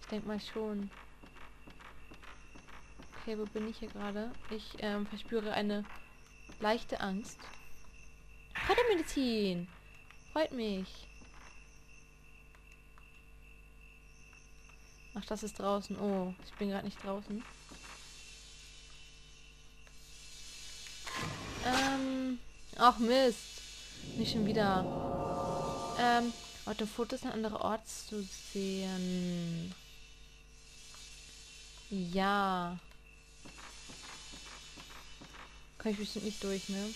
Denk mal schon. Okay, wo bin ich hier gerade? Ich verspüre eine leichte Angst. Kräutermedizin! Freut mich. Ach, das ist draußen. Oh, ich bin gerade nicht draußen. Ach Mist. Nicht schon wieder. Auf dem Foto ist ein anderer Ort zu sehen. Ja. Kann ich bestimmt nicht durch, ne?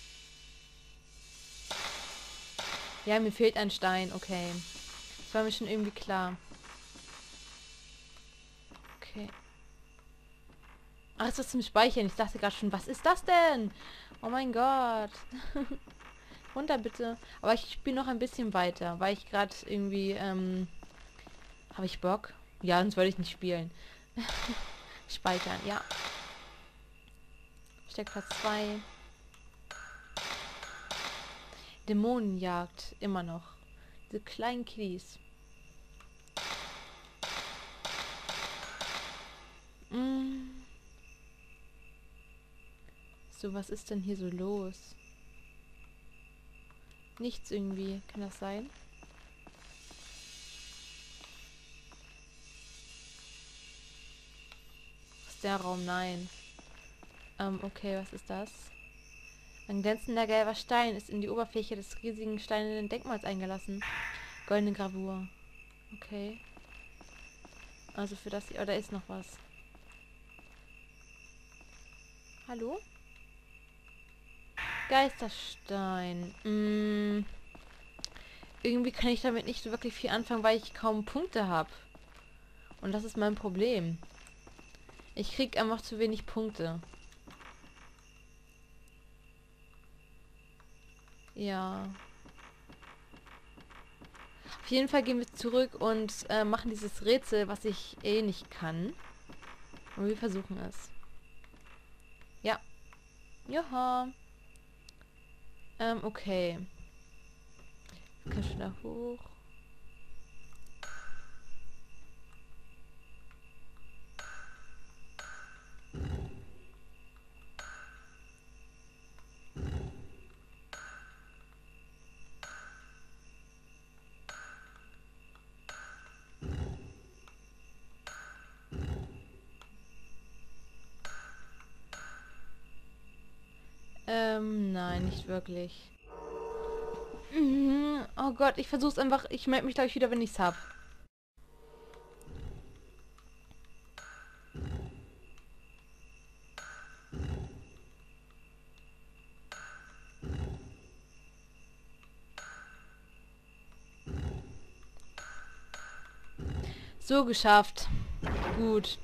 Ja, mir fehlt ein Stein. Okay. Das war mir schon irgendwie klar. Okay. Ach, ist was zum Speichern. Ich dachte gerade schon, was ist das denn? Oh mein Gott. Runter bitte. Aber ich spiele noch ein bisschen weiter, weil ich gerade irgendwie, habe ich Bock? Ja, sonst wollte ich nicht spielen. Speichern, ja. Steckplatz 2. Dämonenjagd, immer noch. Diese kleinen Kiddies. So, was ist denn hier so los? Nichts irgendwie. Kann das sein? Ist der Raum? Nein. Okay, was ist das? Ein glänzender gelber Stein ist in die Oberfläche des riesigen steinernen Denkmals eingelassen. Goldene Gravur. Okay. Also für das hier... Oh, da ist noch was. Hallo? Geisterstein. Irgendwie kann ich damit nicht so wirklich viel anfangen, weil ich kaum Punkte habe. Und das ist mein Problem. Ich krieg einfach zu wenig Punkte. Ja. Auf jeden Fall gehen wir zurück und machen dieses Rätsel, was ich eh nicht kann. Und wir versuchen es. Ja. Joha. Okay. Kann ich schon da hoch? Nein, nicht wirklich. Oh Gott, ich versuch's einfach. Ich melde mich gleich wieder, wenn ich's hab. So, geschafft. Gut.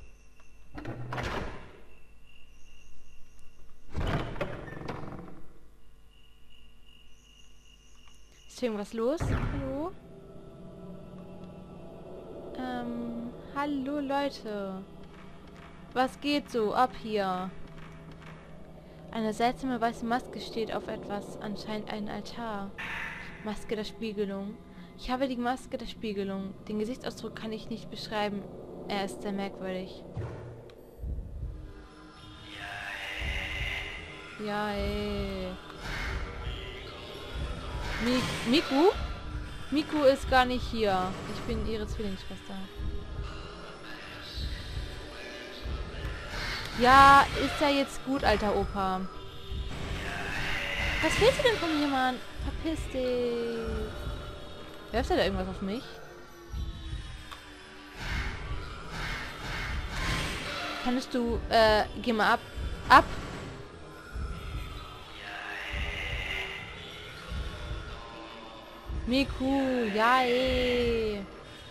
Ist hier irgendwas los? Hallo? Hallo Leute. Was geht so ab hier? Eine seltsame weiße Maske steht auf etwas, anscheinend ein Altar. Maske der Spiegelung. Ich habe die Maske der Spiegelung. Den Gesichtsausdruck kann ich nicht beschreiben. Er ist sehr merkwürdig. Ja, ey. Miku? Miku ist gar nicht hier. Ich bin ihre Zwillingsschwester. Ja, ist ja jetzt gut, alter Opa. Was willst du denn von mir, Mann? Verpiss dich. Werft er da irgendwas auf mich? Kannst du, geh mal ab. Ab! Miku, ja ey.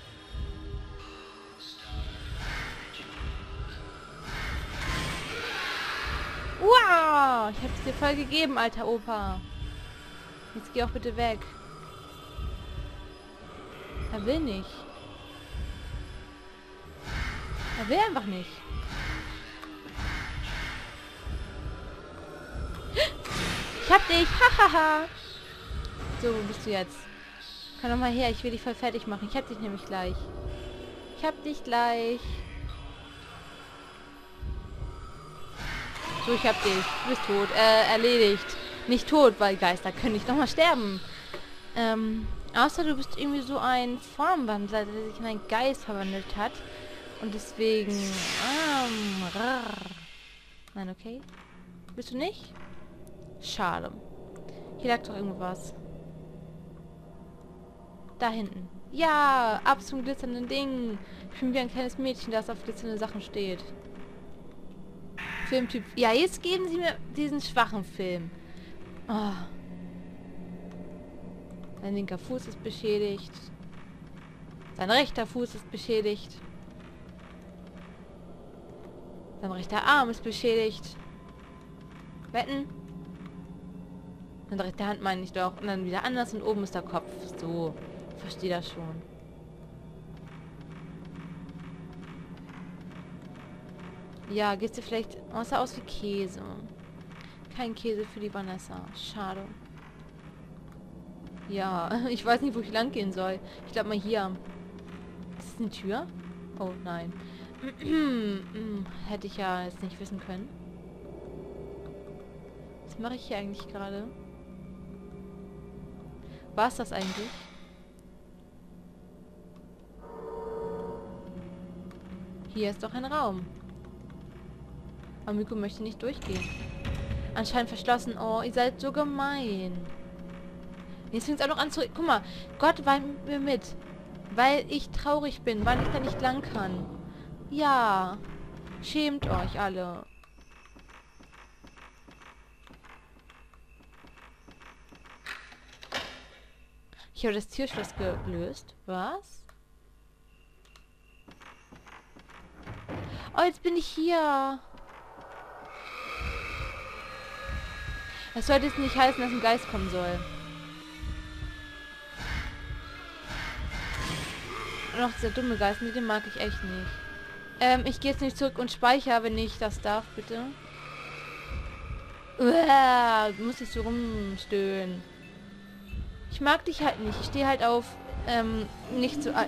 Wow, ich hab's dir voll gegeben, alter Opa. Jetzt geh auch bitte weg. Er will nicht. Er will einfach nicht. Ich hab dich, hahaha. So, wo bist du jetzt? Komm doch mal her, ich will dich voll fertig machen. Ich hab dich nämlich gleich. Ich hab dich gleich. So, ich hab dich. Du bist tot. Erledigt. Nicht tot, weil Geister können nicht nochmal sterben. Außer du bist irgendwie so ein Formwandler, der sich in einen Geist verwandelt hat. Und deswegen... Nein, okay. Bist du nicht? Schade. Hier lag doch irgendwas. Da hinten. Ja, ab zum glitzernden Ding. Ich bin wie ein kleines Mädchen, das auf glitzernde Sachen steht. Filmtyp. Ja, jetzt geben sie mir diesen schwachen Film. Oh. Sein linker Fuß ist beschädigt. Sein rechter Fuß ist beschädigt. Sein rechter Arm ist beschädigt. Wetten? Seine rechte Hand meine ich doch. Und dann wieder anders und oben ist der Kopf. So. Ich verstehe das schon. Ja, gehst du vielleicht... Oh, es sah aus wie Käse. Kein Käse für die Vanessa. Schade. Ja, ich weiß nicht, wo ich lang gehen soll. Ich glaube mal hier. Ist das eine Tür? Oh, nein. Hätte ich ja jetzt nicht wissen können. Was mache ich hier eigentlich gerade? War es das eigentlich? Hier ist doch ein Raum. Amiko möchte nicht durchgehen. Anscheinend verschlossen. Oh, ihr seid so gemein. Jetzt fängt es auch noch an zu... Guck mal, Gott weint mir mit. Weil ich traurig bin, weil ich da nicht lang kann. Ja. Schämt euch alle. Ich habe das Türschloss gelöst. Was? Oh, jetzt bin ich hier. Das sollte jetzt nicht heißen, dass ein Geist kommen soll. Und auch dieser dumme Geist, mit dem mag ich echt nicht. Ich gehe jetzt nicht zurück und speichere, wenn ich das darf, bitte. Du musst nicht so rumstöhnen. Ich mag dich halt nicht. Ich stehe halt auf, nicht so...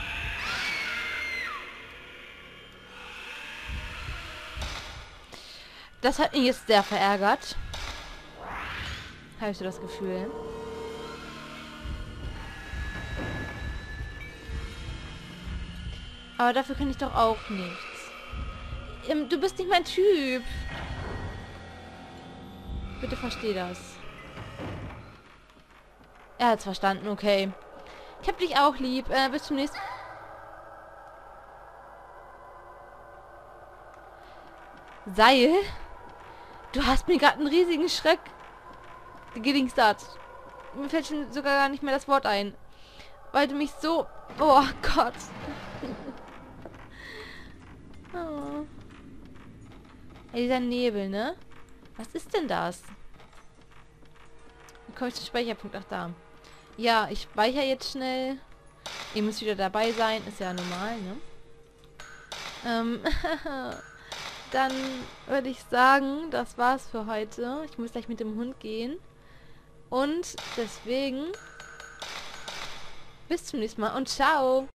Das hat mich jetzt sehr verärgert. Habe ich so das Gefühl. Aber dafür kann ich doch auch nichts. Du bist nicht mein Typ. Bitte versteh das. Er hat's verstanden, okay. Ich hab dich auch lieb. Bis zum nächsten... Seil? Du hast mir gerade einen riesigen Schreck gedingstart. Mir fällt schon sogar gar nicht mehr das Wort ein. Weil du mich so... Oh Gott. Oh. Ja, dieser Nebel, ne? Was ist denn das? Wie komme ich zum Speicherpunkt? Ach, da. Ja, ich speichere jetzt schnell. Ihr müsst wieder dabei sein. Ist ja normal, ne? Dann würde ich sagen, das war's für heute. Ich muss gleich mit dem Hund gehen. Und deswegen bis zum nächsten Mal und ciao!